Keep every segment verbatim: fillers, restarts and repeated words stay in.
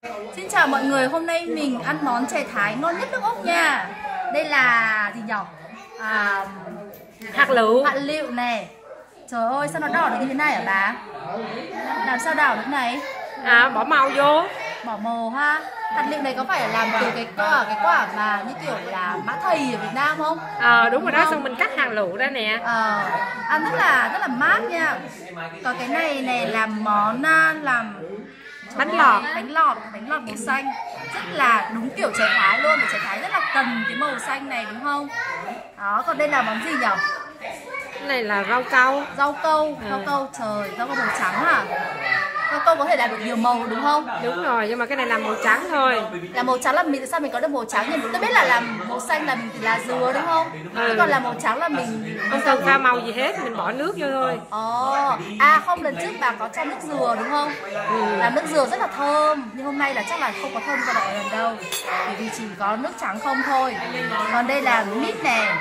Xin chào mọi người, hôm nay mình ăn món chè Thái ngon nhất nước Úc nha. Đây là gì nhỉ? À, hạt lựu. Hạt lựu này. Trời ơi, sao nó đỏ được như thế này hả bà? Làm sao đỏ được này? À, bỏ màu vô. Bỏ màu ha. Hạt lựu này có phải là làm từ cái quả cái quả mà như kiểu là mã thầy ở Việt Nam không? Ờ à, đúng rồi đó, xong mình cắt hạt lựu ra nè. Ờ, ăn rất là rất là mát nha. Còn cái này này làm món làm bánh lọt, bánh lọt, bánh lọt màu xanh. Rất là đúng kiểu chè Thái luôn, vì chè Thái rất là cần cái màu xanh này đúng không? Đó, còn đây là món gì nhỉ? Cái này là rau câu. Rau câu, rau câu, trời, rau câu màu trắng à? Rau câu có thể làm được nhiều màu đúng không? Đúng rồi, nhưng mà cái này là màu trắng thôi. Là màu trắng là mình sao mình có được màu trắng nhỉ? Tôi biết là làm màu xanh là mình thì là dừa đúng không? Ừ. Còn là màu trắng là mình không cần pha màu gì hết, mình bỏ nước vô thôi. Ồ, à không, lần trước bà có cho nước dừa đúng không? Ừ. Làm nước dừa rất là thơm, nhưng hôm nay là chắc là không có thơm qua lại lần đâu, bởi vì chỉ có nước trắng không thôi. Còn đây là mít này.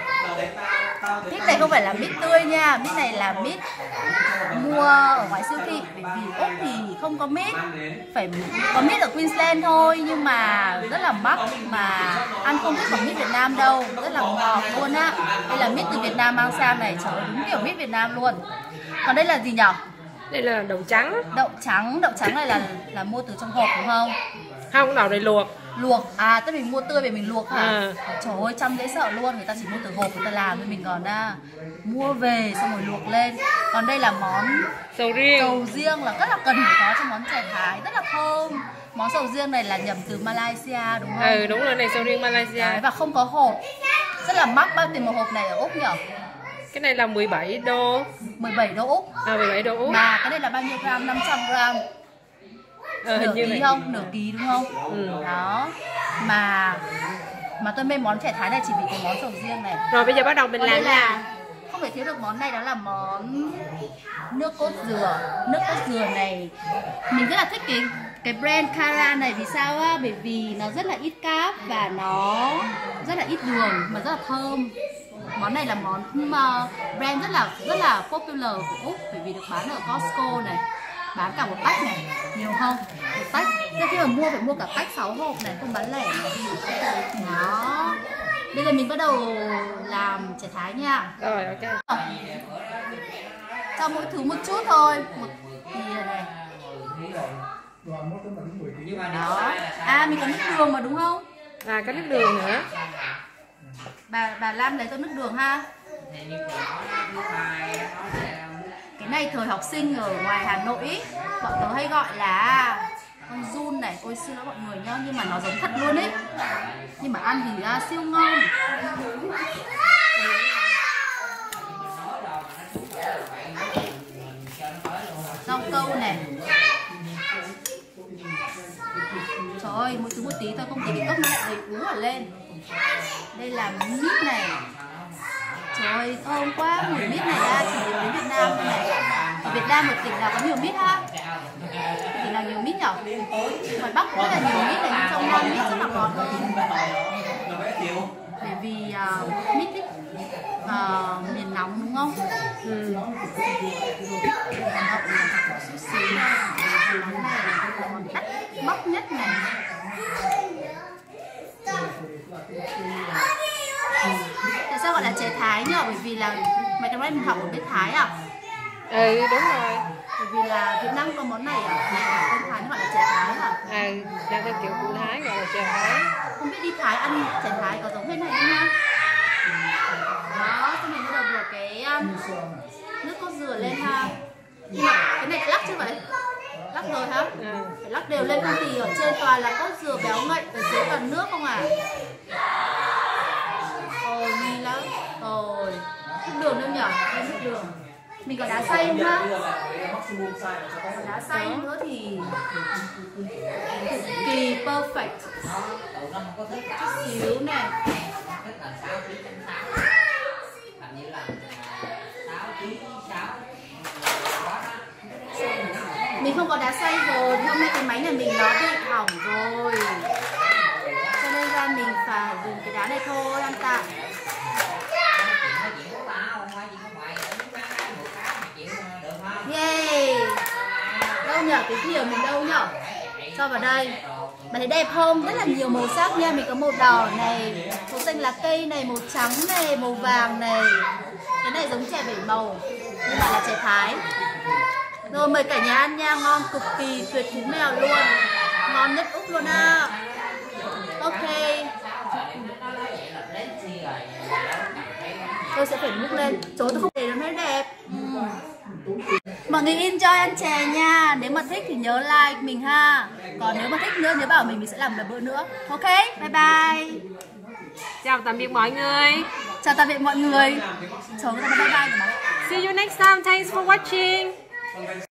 Mít này không phải là mít tươi nha, mít này là mít mua ở ngoài siêu thị, bởi vì Úc thì không có mít, phải có mít ở Queensland thôi, nhưng mà rất là mắc, mà ăn không thích bằng mít Việt Nam đâu, rất là ngọt luôn á. Đây là mít từ Việt Nam mang sang này, trời ơi, đúng kiểu mít Việt Nam luôn. Còn đây là gì nhỉ? Đây là đậu trắng. Đậu trắng, đậu trắng này là là mua từ trong hộp đúng không? Không, đậu này luộc. Luộc, à tức mình mua tươi về mình luộc hả? À. Trời ơi, chăm dễ sợ luôn, người ta chỉ mua từ hộp người ta làm thôi, mình còn à, mua về xong rồi luộc lên. Còn đây là món sầu riêng. Sầu riêng là rất là cần phải có trong món chè Thái, rất là thơm. Món sầu riêng này là nhập từ Malaysia đúng không? Ừ đúng rồi, này sầu riêng Malaysia. Đấy, và không có hộp, rất là mắc. Bao tiền một hộp này ở Úc nhỉ? Cái này là mười bảy đô. mười bảy đô Úc. À, mười bảy đô Úc. Mà cái này là bao nhiêu gram? năm trăm gram. Ờ, nửa hình như ký này. không? Nửa ký đúng không? Ừ. Đó. Mà mà tôi mê món chè Thái này chỉ vì cái món sầu riêng này. Rồi bây giờ bắt đầu mình Còn làm là không thể thiếu được món này, đó là món nước cốt dừa. Nước cốt dừa này mình rất là thích cái cái brand Cara này, vì sao á? Bởi vì nó rất là ít carb và nó rất là ít đường mà rất là thơm. Món này là món uh, brand rất là rất là popular của Úc, bởi vì được bán ở Costco này, bán cả một tách này, nhiều không? Một tách. Thế khi mà mua phải mua cả tách sáu hộp này, không bán lẻ này. Đó. Bây giờ mình bắt đầu làm chè Thái nha. Rồi, ok. Cho mỗi thứ một chút thôi. Một thìa này. Đó. À, mình có nước đường mà đúng không? À, có nước đường nữa. Bà bà Lam lấy cho nước đường ha. Cái này thời học sinh ở ngoài Hà Nội ý, bọn tớ hay gọi là con giun này. Ôi xin lỗi mọi người nhá, nhưng mà nó giống thật luôn ấy. Nhưng mà ăn thì uh, siêu ngon. Rau câu này. Trời ơi, mỗi thứ một tí thôi, không thì cái cốc nó lại đầy cú ở lên. Đây là mít này. Trời ơi, thơm quá, mùi mít này ra chỉ đến Việt Nam thôi này. Ở Việt Nam một tỉnh nào có nhiều mít ha? Tỉnh nào nhiều mít nhở? Ngoài Bắc cũng rất là nhiều mít này, nhưng trong Nam mít rất là ngọt hơn. Bởi vì uh, mít thích uh, miền nóng đúng không? Ừ. Món này là món đắt bóc nhất này. Tại sao gọi là chè Thái nhỉ? Bởi vì là mấy cái mình học ở bên Thái à? Ừ đúng rồi. Bởi vì là Việt Nam có món này à? Bên Thái nó gọi là chè Thái à? À, ra theo kiểu của Thái gọi là chè Thái. Không biết đi Thái ăn chè Thái có giống thế này không nha? Đó, xong mình bắt đầu đổ cái um, nước cốt dừa lên ha. Nhưng mà cái này lắc chứ vậy? Lắc rồi hả? À. Phải lắc đều lên, không thì ở trên toàn là cốt dừa béo ngậy, ở dưới toàn nước không à? Ôi nghi lắm. Rồi. Nước đường đâu nhỉ? Đây nước đường. Mình có đá xay không ha? Đá xay nữa thì cực kỳ perfect. Chút xíu này. Mình không có đá xay rồi, hôm nay cái máy nhà mình nó bị hỏng rồi, cho nên ra mình phải dùng cái đá này thôi, ăn tạm. Yeah. Đâu nhở, cái thìa mình đâu nhở? Cho vào đây. Bạn thấy đẹp không? Rất là nhiều màu sắc nha. Mình có màu đỏ này, màu xanh lá cây này, màu trắng này, màu vàng này. Cái này giống chè bảy màu, nhưng mà là chè Thái. Rồi mời cả nhà ăn nha, ngon cực kỳ, tuyệt cú mèo luôn. Ngon nhất Úc luôn á. Ok. Tôi sẽ phải múc lên, chỗ tôi không để nó mới đẹp. uhm. Mọi người enjoy ăn chè nha. Nếu mà thích thì nhớ like mình ha. Còn nếu mà thích nữa nhớ bảo mình, mình sẽ làm một bữa nữa. Ok, bye bye. Chào tạm biệt mọi người. Chào tạm biệt mọi người. Chào người ta bye bye. See you next time. Thanks for watching.